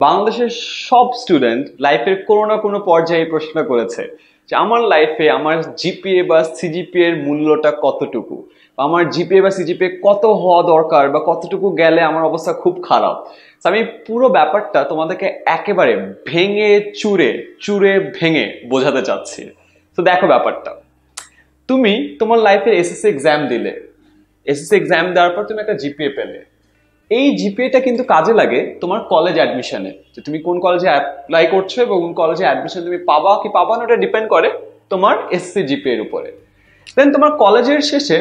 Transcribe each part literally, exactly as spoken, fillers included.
বাংলাদেশের সব স্টুডেন্ট লাইফের কোনো না কোনো পর্যায়ে প্রশ্ন করেছে যে আমার লাইফে আমার জিপিএ বা সিজিপিএ এর মূল্যটা কতটুকু, আমার জিপিএ বা সিজিপিএ কত হওয়া দরকার বা কতটুকু গেলে আমার অবস্থা খুব খারাপ। আমি পুরো ব্যাপারটা তোমাদেরকে একেবারে ভেঙে চুরে চুরে ভেঙে বোঝাতে চাচ্ছি। তো দেখো ব্যাপারটা, তুমি তোমার লাইফের এসএসসি এক্সাম দিলে, এসএসসি এক্সাম দেওয়ার পর তুমি একটা জিপিএ পেলে। এই জিপিএটা কিন্তু কাজে লাগে তোমার কলেজ অ্যাডমিশনে, যে তুমি কোন কলেজে অ্যাপ্লাই করছো এবং কোন কলেজে অ্যাডমিশন তুমি পাবা কি পাবা না, ওটা ডিপেন্ড করে তোমার এসএসসি জিপিএ এর উপরে। দেন তোমার কলেজের শেষে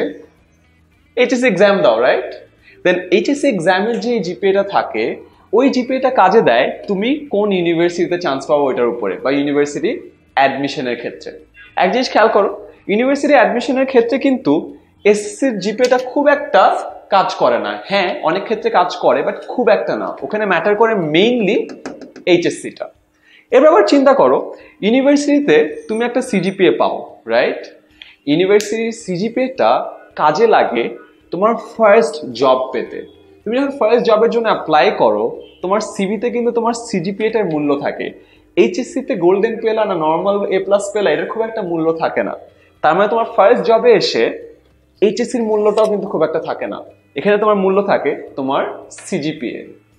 এইচএসসি এক্সাম দাও, রাইট? দেন এইচএসসি এক্সামের যে জিপিএটা থাকে, ওই জিপিএটা কাজে দেয় তুমি কোন ইউনিভার্সিটিতে চান্স পাবো ওইটার উপরে, বা ইউনিভার্সিটি অ্যাডমিশনের ক্ষেত্রে। এক জিনিস খেয়াল করো, ইউনিভার্সিটি অ্যাডমিশনের ক্ষেত্রে কিন্তু এসএসসির জিপিএটা খুব একটা কাজ করে না। হ্যাঁ, অনেক ক্ষেত্রে কাজ করে, বাট খুব একটা না। ওখানে ম্যাটার করে মেইনলি এইচএসসিটা। এবার আবার চিন্তা করো, ইউনিভার্সিটিতে তুমি একটা সিজিপিএ পাও, রাইট? ইউনিভার্সিটির সিজিপিএটা কাজে লাগে তোমার ফার্স্ট জব পেতে। তুমি যখন ফার্স্ট জবের জন্য অ্যাপ্লাই করো, তোমার সিভিতে কিন্তু তোমার সিজিপিএটার মূল্য থাকে। এইচএসসিতে গোল্ডেন পেলা না নর্মাল এ প্লাস পেলা, এটার খুব একটা মূল্য থাকে না। তার মানে তোমার ফার্স্ট জবে এসে এইচএসসির মূল্যটাও কিন্তু খুব একটা থাকে না। এখানে তোমার মূল্য থাকে তোমার সিজিপিএ।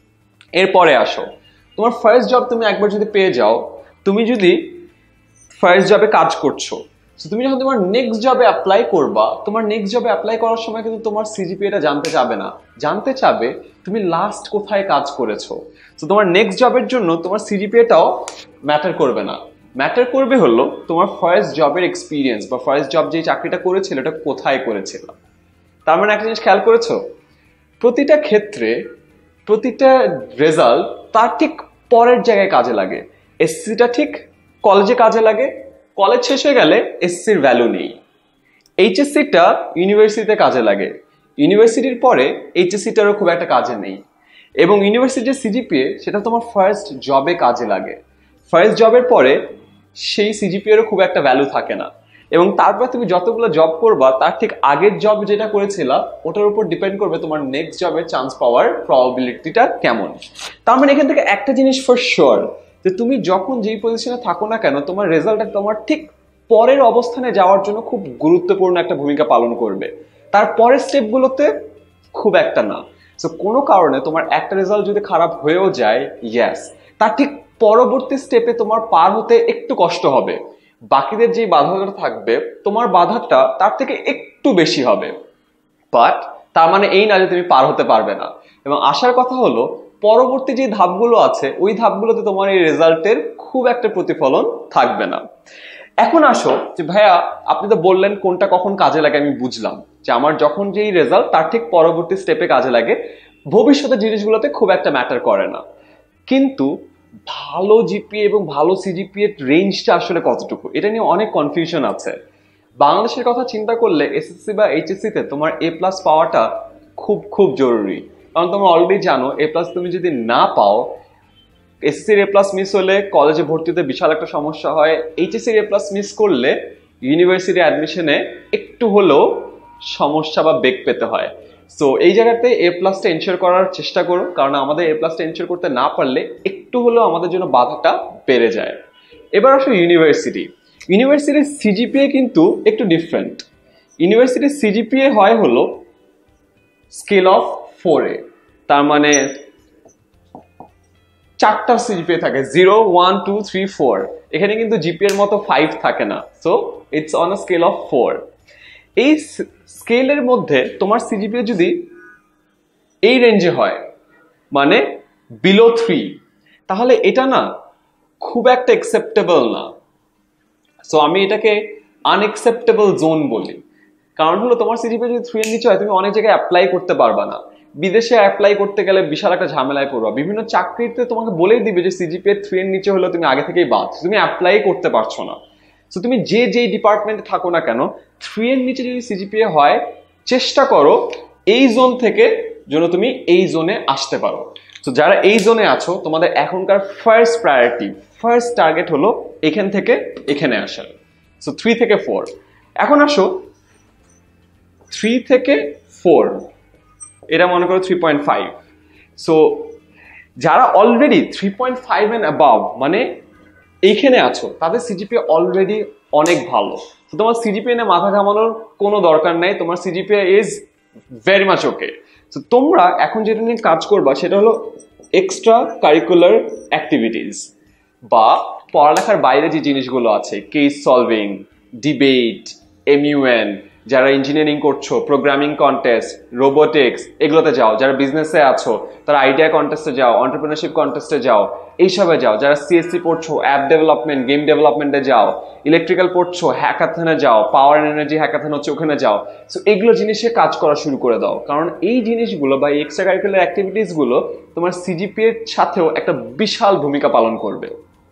এরপরে আসো, তোমার ফার্স্ট জব তুমি একবার যদি পেয়ে যাও, তুমি যদি ফার্স্ট জবে কাজ করছো, তুমি যখন তোমার নেক্সট জবে অ্যাপ্লাই করবা, তোমার নেক্সট জবে অ্যাপ্লাই করার সময় কিন্তু তোমার সিজিপিএটা জানতে চাবে না, জানতে চাবে তুমি লাস্ট কোথায় কাজ করেছো। তো তোমার নেক্সট জবের জন্য তোমার সিজিপিএটাও ম্যাটার করবে না। ম্যাটার করবে হলো তোমার ফার্স্ট জবের এক্সপিরিয়েন্স, বা ফার্স্ট জব যে চাকরিটা করেছিল এটা কোথায় করেছিল। তার মানে একটা জিনিস খেয়াল করেছো, প্রতিটা ক্ষেত্রে প্রতিটা রেজাল্ট তার ঠিক পরের জায়গায় কাজে লাগে। এসসিটা ঠিক কলেজে কাজে লাগে, কলেজ শেষ হয়ে গেলে এসসির ভ্যালু নেই। এইচএসসিটা ইউনিভার্সিটিতে কাজে লাগে, ইউনিভার্সিটির পরে এইচএসসিটারও খুব একটা কাজে নেই। এবং ইউনিভার্সিটির সিজিপিএ সেটা তোমার ফার্স্ট জবে কাজে লাগে, ফার্স্ট জবের পরে সেই সিজিপিএরও খুব একটা ভ্যালু থাকে না। এবং তারপর তুমি যতগুলো জব করবা, তার ঠিক আগের জব যেটা করেছিলা ওটার উপর ডিপেন্ড করবে তোমার নেক্সট জবে চান্স পাওয়ার প্রবাবিলিটিটা কেমন। তার মানে এখান থেকে একটা জিনিস ফর শিওর, যে তুমি যখন যেই পজিশনে থাকো না কেন, তোমার রেজাল্টটা তোমার ঠিক পরের অবস্থানে যাওয়ার জন্য খুব গুরুত্বপূর্ণ একটা ভূমিকা পালন করবে, তার পরের স্টেপগুলোতে খুব একটা না। সো কোনো কারণে তোমার একটা রেজাল্ট যদি খারাপ হয়েও যায়, ইয়েস, তার ঠিক পরবর্তী স্টেপে তোমার পার হতে একটু কষ্ট হবে। বাকিদের যে বাধাটা থাকবে, তোমার বাধাটা তার থেকে একটু বেশি হবে, বাট তার মানে এই না যে তুমি পার হতে পারবে না। এবং আসার কথা হলো, পরবর্তী যে ধাপগুলো আছে ওই ধাপগুলোতে তোমার এই রেজাল্টের খুব একটা প্রতিফলন থাকবে না। এখন আসো যে ভাইয়া আপনি তো বললেন কোনটা কখন কাজে লাগে, আমি বুঝলাম যে আমার যখন যেই রেজাল্ট তার ঠিক পরবর্তী স্টেপে কাজে লাগে, ভবিষ্যতের জিনিসগুলোতে খুব একটা ম্যাটার করে না। কিন্তু ভালো জিপিএ এবং ভালো সিজিপিএ রেঞ্জটা আসলে কতটুকু, এটা নিয়ে অনেক কনফিউশন আছে। বাংলাদেশের কথা চিন্তা করলে এসএসসি বা এইচএসসি তে তোমার এ প্লাস পাওয়াটা খুব খুব জরুরি। কারণ তোমরা অলরেডি জানো, এ প্লাস তুমি যদি না পাও, এসএসসির এ প্লাস মিস হলে কলেজে ভর্তিতে বিশাল একটা সমস্যা হয়। এইচএসসির এ প্লাস মিস করলে ইউনিভার্সিটি অ্যাডমিশনে একটু হলেও সমস্যা বা বেগ পেতে হয়। সো এই জায়গাতে এ প্লাসটা এনশিওর করার চেষ্টা করো, কারণ আমাদের এ প্লাসটা এনশিওর করতে না পারলে একটু হলেও আমাদের জন্য বাধাটা বেড়ে যায়। এবার আসো ইউনিভার্সিটি। ইউনিভার্সিটির সিজিপিএ কিন্তু একটু ডিফারেন্ট। ইউনিভার্সিটির সিজিপিএ হয় হলো স্কেল অফ ফোর এ, তার মানে চারটা সিজিপিএ থাকে, zero one two three four. এখানে কিন্তু জিপিএ এর মতো ফাইভ থাকে না, so it's on a scale of four. এই স্কেলের মধ্যে তোমার সিজিপিএ যদি এই রেঞ্জে হয়, মানে বিলো থ্রি, তাহলে এটা না খুব একটা অ্যাকসেপ্টেবল না। সো আমি এটাকে আনএক্সেপ্টেবল জোন বলি। কারণ হলো তোমার সিজিপিএ যদি থ্রি এর নিচে হয়, তুমি অনেক জায়গায় অ্যাপ্লাই করতে পারবা না। বিদেশে অ্যাপ্লাই করতে গেলে বিশাল একটা ঝামেলায় পড়বা। বিভিন্ন চাকরিতে তোমাকে বলেই দিবে যে সিজিপিএ থ্রি এর নিচে হলে তুমি আগে থেকেই বাদ, তুমি অ্যাপ্লাই করতে পারছো না। সো তুমি যে যেই ডিপার্টমেন্টে থাকো না কেন, থ্রি এর নিচে যদি সিজিপিএ হয়, চেষ্টা করো এই জোন থেকে যেন তুমি এই জোনে আসতে পারো। তো যারা এই জোনে আছো, তোমাদের এখনকার ফার্স্ট প্রায়োরিটি, ফার্স্ট টার্গেট হলো এখান থেকে এখানে আসার। সো থ্রি থেকে ফোর। এখন আসো থ্রি থেকে ফোর, এটা মনে করো থ্রি পয়েন্ট ফাইভ। সো যারা already three point five and above মানে এইখানে আছো তাদের সিজিপিএ অলরেডি অনেক ভালো। তো তোমার সিজিপিএ নিয়ে মাথা ঘামানোর কোনো দরকার নাই, তোমার CGPA is very much okay. তো তোমরা এখন যেটা নিয়ে কাজ করবা সেটা হলো এক্সট্রা কারিকুলার অ্যাক্টিভিটিস বা পড়ালেখার বাইরে যে জিনিসগুলো আছে, কেস সলভিং, ডিবেট, এমইউএন, যারা ইঞ্জিনিয়ারিং করছো, প্রোগ্রামিং কন্টেস্ট, রোবোটিক্স, এগুলোতে যাও। যারা বিজনেসে আছো তারা আইডিয়া কন্টেস্টে যাও, এন্টারপ্রেনারশিপ কন্টেস্টে যাও, এইসবে যাও। যারা সিএসসি পড়ছো, অ্যাপ ডেভেলপমেন্ট, গেম ডেভেলপমেন্টে যাও। ইলেকট্রিক্যাল পড়ছো, হ্যাকাথনে যাও, পাওয়ার এন্ড এনার্জি হ্যাকাথন হচ্ছে ওখানে যাও। সো এগুলো জিনিসে কাজ করা শুরু করে দাও, কারণ এই জিনিসগুলো বা এক্সট্রা কারিকুলার অ্যাক্টিভিটিস গুলো তোমার সিজিপিএ এর সাথেও একটা বিশাল ভূমিকা পালন করবে।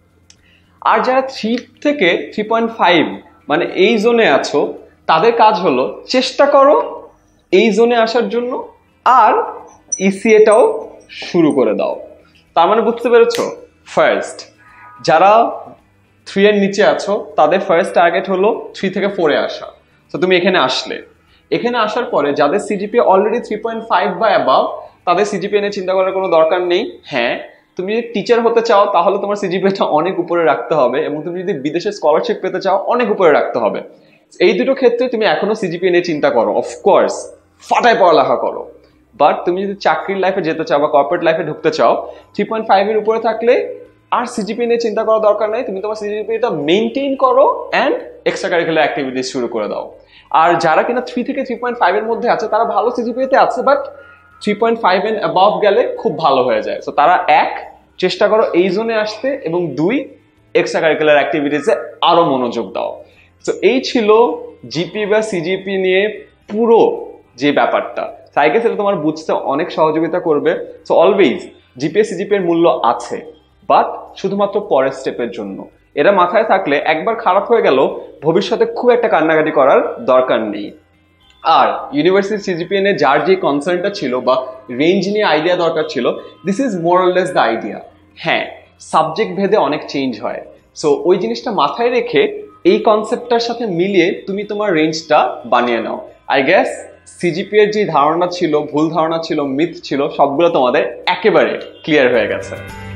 আর যারা থ্রি থেকে থ্রি পয়েন্ট ফাইভ মানে এই জোনে আছো তাদের কাজ হলো চেষ্টা করো এই জোনে আসার জন্য, আর ইসিএটাও শুরু করে দাও। তার মানে বুঝতে পেরেছো? ফার্স্ট যারা থ্রি এর নিচে আছো তাদের ফার্স্ট টার্গেট হলো থ্রি থেকে ফোরে আসা। তো তুমি এখানে আসলে, এখানে আসার পরে যাদের CGPA already three point five বা অ্যাবাভ তাদের সিজিপিএ নিয়ে চিন্তা করার কোনো দরকার নেই। হ্যাঁ, তুমি যদি টিচার হতে চাও তাহলে তোমার সিজিপিএটা অনেক উপরে রাখতে হবে, এবং তুমি যদি বিদেশে স্কলারশিপ পেতে চাও অনেক উপরে রাখতে হবে। এই দুটো ক্ষেত্রে তুমি এখনো সিজিপিএ নিয়ে চিন্তা করো, অফকোর্স ফাটায় পড়ালেখা করো। বাট তুমি যদি চাকরির লাইফে যেতে চাও বা কর্পোরেট লাইফে ঢুকতে চাও, থ্রি পয়েন্ট ফাইভ এর উপরে থাকলে আর সিজিপিএ নিয়ে চিন্তা করার দরকার নেই। তুমি তোমার সিজিপিএটা মেনটেন করো অ্যান্ড এক্সট্রা কারিকুলার অ্যাক্টিভিটিস শুরু করে দাও। আর যারা কিনা থ্রি থেকে থ্রি পয়েন্ট ফাইভ এর মধ্যে আছে তারা ভালো সিজিপিএতে আছে, but three point five and above গেলে খুব ভালো হয়ে যায়। তো তারা এক চেষ্টা করো এই জোনে আসতে, এবং দুই এক্সট্রা কারিকুলার অ্যাক্টিভিটিসে আরো মনোযোগ দাও। তো এই ছিল জিপি বা সিজিপি নিয়ে পুরো যে ব্যাপারটা। আই গেস এটা তোমার বুঝতে অনেক সহযোগিতা করবে। সো অলওয়েজ জিপিএ সিজিপি এর মূল্য আছে, বাট শুধুমাত্র পরের স্টেপের জন্য। এটা মাথায় থাকলে একবার খারাপ হয়ে গেল ভবিষ্যতে খুব একটা কান্নাকাটি করার দরকার নেই। আর ইউনিভার্সিটি সিজিপিএ নিয়ে যার যে কনসার্নটা ছিল বা রেঞ্জ নিয়ে আইডিয়া দরকার ছিল, this is more or less the idea. হ্যাঁ, সাবজেক্ট ভেদে অনেক চেঞ্জ হয়। সো ওই জিনিসটা মাথায় রেখে এই কনসেপ্টটার সাথে মিলিয়ে তুমি তোমার রেঞ্জটা বানিয়ে নাও। আই গেস সিজিপি এর যে ধারণা ছিল, ভুল ধারণা ছিল, মিথ ছিল, সবগুলো তোমাদের একেবারে ক্লিয়ার হয়ে গেছে।